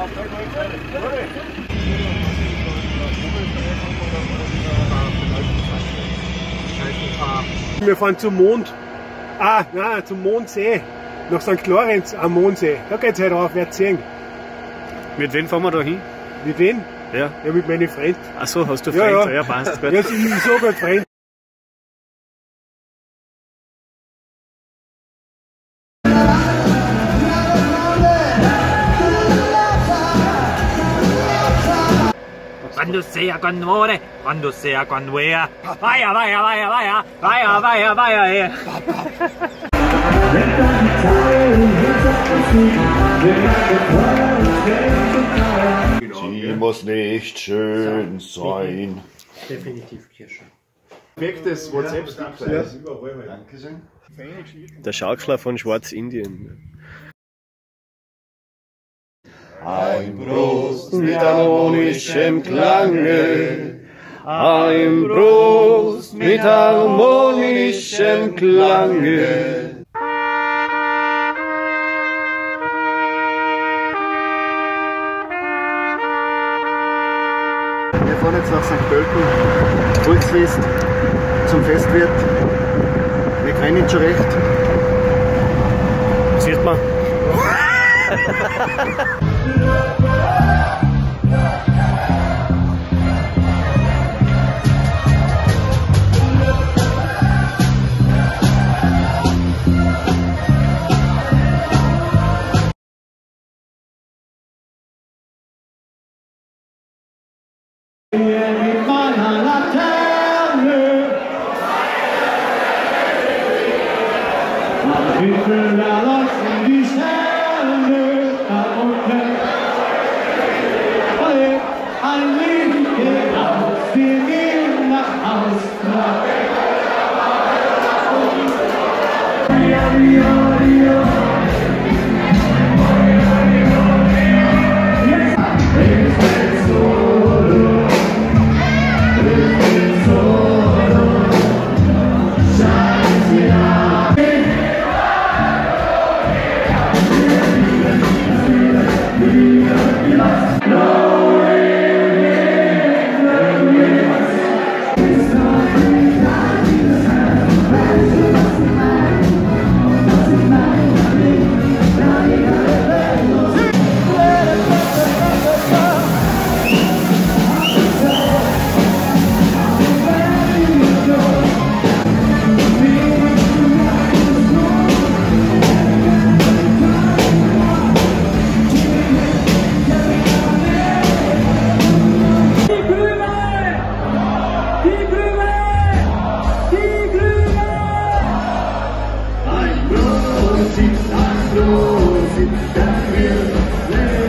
Wir fahren zum Mond. Ah, nein, zum Mondsee. Nach St. Lorenz am Mondsee. Da geht's halt auf, werdet sehen. Mit wem fahren wir da hin? Mit wem? Ja. Ja, mit meinen Freunden. Achso, hast du Ja, Freund? ja. Ja, passt gut. Ja, ich sag halt Freund. Quando sea con amore, quando sea con wea. Vaya, vaya, vaya, vaya, vaya, vaya, vaya. Sie muss nicht schön sein. Definitiv Kirsche. Perfektes WhatsApp-Sticker. Ja. Dankeschön. Der Schaukler von Schwarzindien. Ein Brust mit harmonischem Klange. Ein Brust mit harmonischem Klange. Wir fahren jetzt nach St. Pölten, Volksfest, zum Festwirt. Wir kennen ihn schon recht. Sieht man. Mit meiner Laterne. Am Gipfel da leuchten die Sterne da unten. Olle, ein Lied geht aus, wir gehen nach Haus.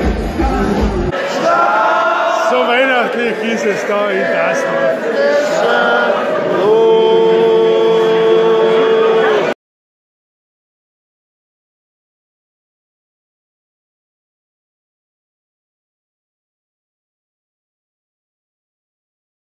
So weihnachtlich ist es da in Dasdorf.